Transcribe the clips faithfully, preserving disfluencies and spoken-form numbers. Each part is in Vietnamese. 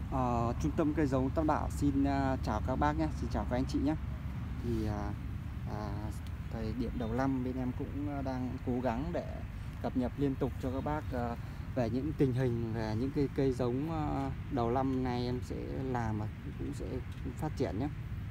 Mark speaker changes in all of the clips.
Speaker 1: Ờ, Trung tâm cây giống Tam Bảo xin uh, chào các bác nhé, xin chào các anh chị nhé. Thì uh, uh, thời điểm đầu năm bên em cũng đang cố gắng để cập nhật liên tục cho các bác uh, về những tình hình về những cây cây giống uh, đầu năm này em sẽ làm và cũng sẽ phát triển nhé.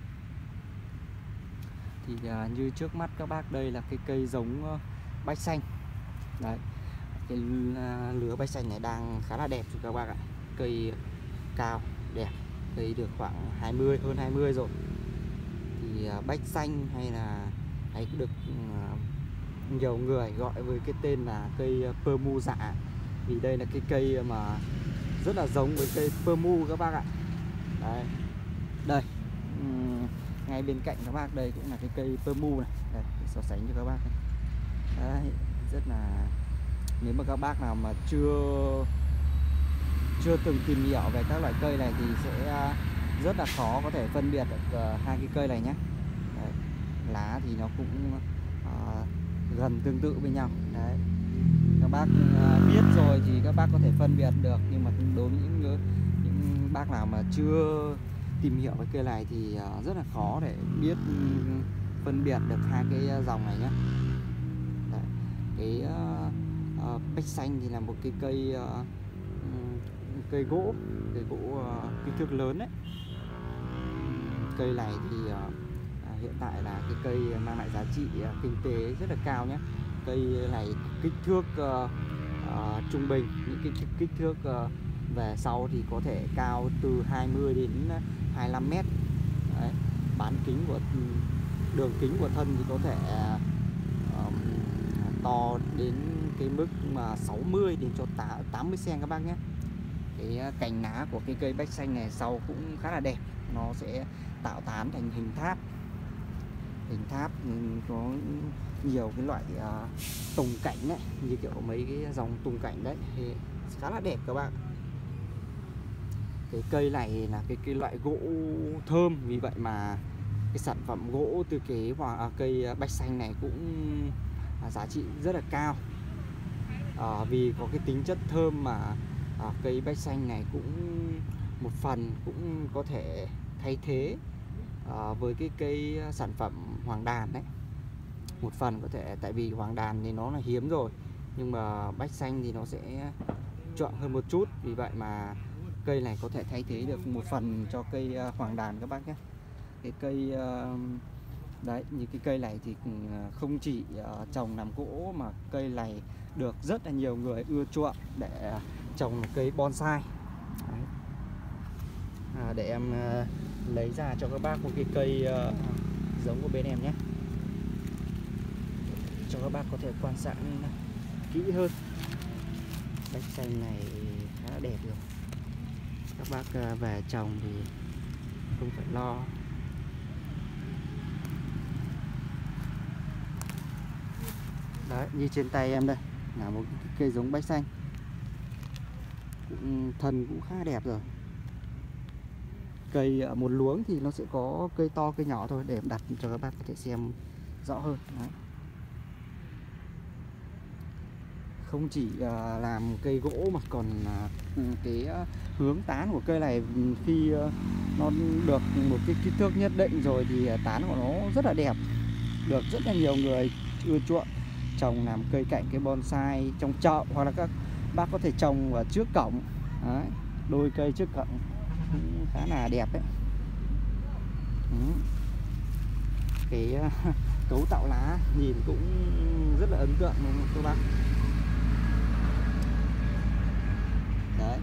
Speaker 1: Thì uh, như trước mắt các bác đây là cái cây giống uh, bách xanh. Đấy, cái uh, lứa bách xanh này đang khá là đẹp cho các bác ạ. Cây cao đẹp, cây được khoảng hai mươi, hơn hai mươi rồi. Thì uh, bách xanh hay là hay được uh, nhiều người gọi với cái tên là cây pơ mu dạ, vì đây là cái cây mà rất là giống với cây pơ mu các bác ạ. Đấy, đây uhm, ngay bên cạnh các bác đây cũng là cái cây pơ mu này, đây, để so sánh cho các bác này. Đấy, rất là, nếu mà các bác nào mà chưa chưa từng tìm hiểu về các loại cây này thì sẽ rất là khó có thể phân biệt được uh, hai cái cây này nhé. Đấy, lá thì nó cũng uh, gần tương tự với nhau. Đấy, các bác uh, biết rồi thì các bác có thể phân biệt được, nhưng mà đối với những những bác nào mà chưa tìm hiểu về cây này thì uh, rất là khó để biết um, phân biệt được hai cái dòng này nhé. Đấy, cái uh, uh, bách xanh thì là một cái cây uh, cây gỗ, cây gỗ uh, kích thước lớn đấy. Cây này thì uh, hiện tại là cái cây mang lại giá trị uh, kinh tế rất là cao nhé. Cây này kích thước uh, uh, trung bình, những cái kích thước uh, về sau thì có thể cao từ hai mươi đến hai mươi lăm mét. Đấy, bán kính của đường kính của thân thì có thể uh, to đến cái mức mà sáu mươi đến cho tám mươi xăng-ti-mét các bác nhé. Cái cành lá của cái cây bách xanh này sau cũng khá là đẹp, nó sẽ tạo tán thành hình tháp. Hình tháp có nhiều cái loại uh, tùng cảnh đấy, như kiểu mấy cái dòng tùng cảnh đấy, thì khá là đẹp các bạn. Cái cây này là cái, cái loại gỗ thơm, vì vậy mà cái sản phẩm gỗ từ cái à, cây bách xanh này cũng à, giá trị rất là cao. À, vì có cái tính chất thơm mà à, cây bách xanh này cũng một phần cũng có thể thay thế à, với cái cây sản phẩm hoàng đàn đấy. Một phần có thể, tại vì hoàng đàn thì nó là hiếm rồi, nhưng mà bách xanh thì nó sẽ chuộng hơn một chút, vì vậy mà cây này có thể thay thế được một phần cho cây hoàng đàn các bác nhé. Cái cây đấy, như cái cây này thì không chỉ trồng làm gỗ mà cây này được rất là nhiều người ưa chuộng để trồng cây bonsai. Đấy. À, để em lấy ra cho các bác một cái cây giống của bên em nhé, cho các bác có thể quan sát kỹ hơn. Bách xanh này khá là đẹp rồi, các bác về trồng thì không phải lo. Đấy, như trên tay em đây là một cây giống bách xanh, cũng thân cũng khá đẹp rồi. Cây ở một luống thì nó sẽ có cây to cây nhỏ thôi, để đặt cho các bác có thể xem rõ hơn. Đấy, không chỉ uh, làm cây gỗ mà còn uh, cái uh, hướng tán của cây này khi uh, nó được một cái kích thước nhất định rồi thì uh, tán của nó rất là đẹp, được rất là nhiều người ưa chuộng trồng làm cây cảnh, cây bonsai trong chậu, hoặc là các bác có thể trồng ở trước cổng. Đấy, đôi cây trước cổng cũng khá là đẹp đấy. Ừ. Cái uh, cấu tạo lá nhìn cũng rất là ấn tượng đúng không các bác? Đấy,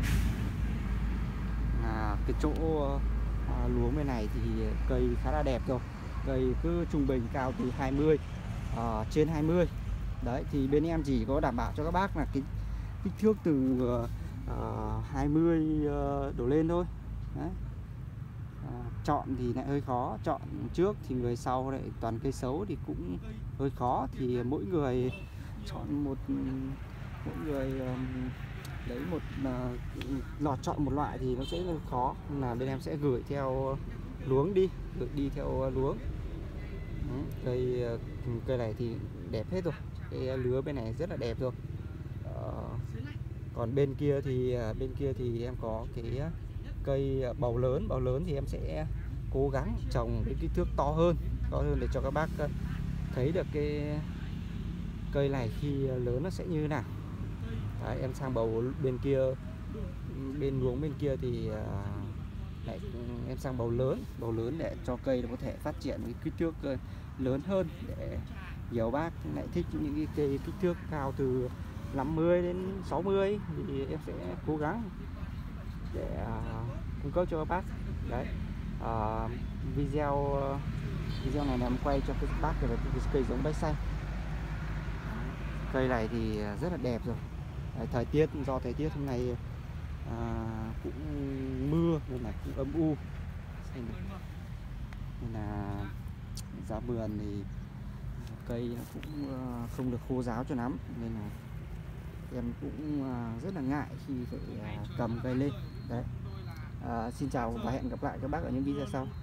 Speaker 1: à, cái chỗ à, luống bên này thì cây khá là đẹp rồi, cây cứ trung bình cao từ hai mươi, à, trên hai mươi. Đấy, thì bên em chỉ có đảm bảo cho các bác là cái kích thước từ uh, hai mươi uh, đổ lên thôi. Đấy. À, chọn thì lại hơi khó, chọn trước thì người sau lại toàn cây xấu thì cũng hơi khó, thì mỗi người chọn một, mỗi người um, lấy một uh, lọt chọn một loại thì nó sẽ khó, là bên em sẽ gửi theo luống đi, gửi đi theo luống. Ừ, cây cây này thì đẹp hết rồi, cái lứa bên này rất là đẹp rồi. Ờ, còn bên kia thì bên kia thì em có cái cây bầu lớn. Bầu lớn thì em sẽ cố gắng trồng cái kích thước to hơn, to hơn để cho các bác thấy được cái cây này khi lớn nó sẽ như thế nào. Đấy, em sang bầu bên kia, bên luống bên kia thì lại em sang bầu lớn, bầu lớn để cho cây nó có thể phát triển cái kích thước lớn hơn, để nhiều bác lại thích những cái cây kích thước cao từ năm mươi đến sáu mươi thì em sẽ cố gắng để uh, cung cấp cho các bác. Đấy, uh, video video này là em quay cho các bác về cái cây giống bách xanh. Cây này thì rất là đẹp rồi. Đấy, thời tiết do thời tiết hôm nay à, cũng mưa nên là cũng âm u, nên là giá vườn thì cây cũng không được khô ráo cho lắm, nên là em cũng rất là ngại khi phải cầm cây lên. Đấy, à, xin chào và hẹn gặp lại các bác ở những video sau.